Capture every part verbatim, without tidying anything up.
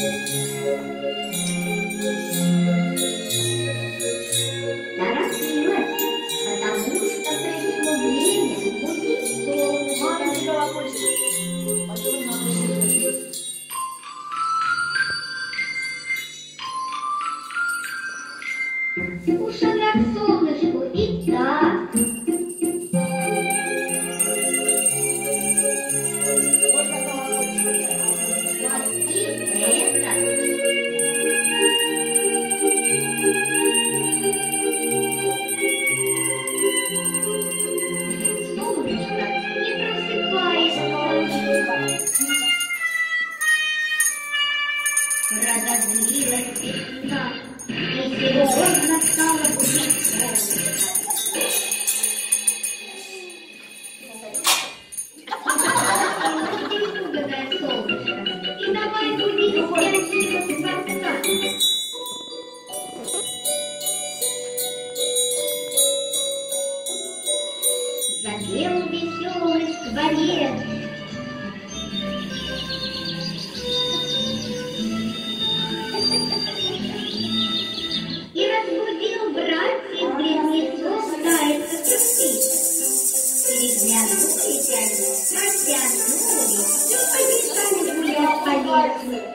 Торопилась, потому что пришло время будить солнышко. Ушла к солнышку и так. Разозлилась весна, и серьезно стала будить солнышко. Перепуганное солнышко, и давай будить спящего спасца. Запел веселый скворец. И разбудил братьев-близнецов зайца Красти. Переглянулись они, протянулись и побежали гулять по лесу.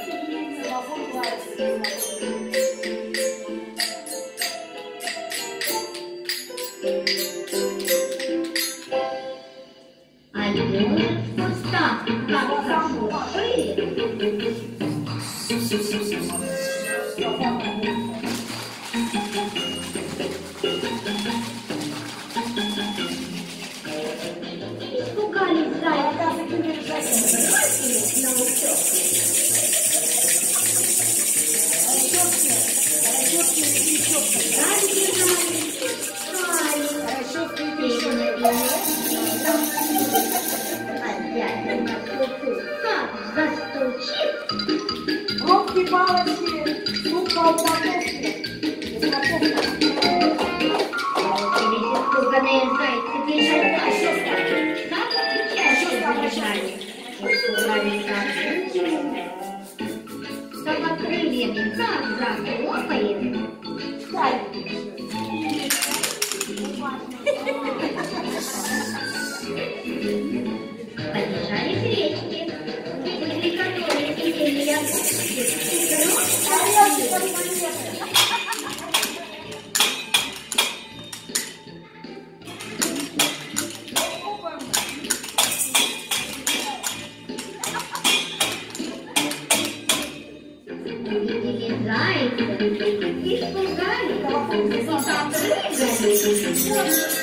А ежик в кустах как зашуршит. Испугались зайца, бросились на утек. Стали бежали, а дядя на скуку как застучит. Палочки, упал на кухню. Испуганные зайцы бежали дальше, как чаще побежали. Испугались зайцы, что под крыльями как захлопает. Побежали к речке, возле которой сидели ягодки. Увидели зайца, испугались, запрыгали.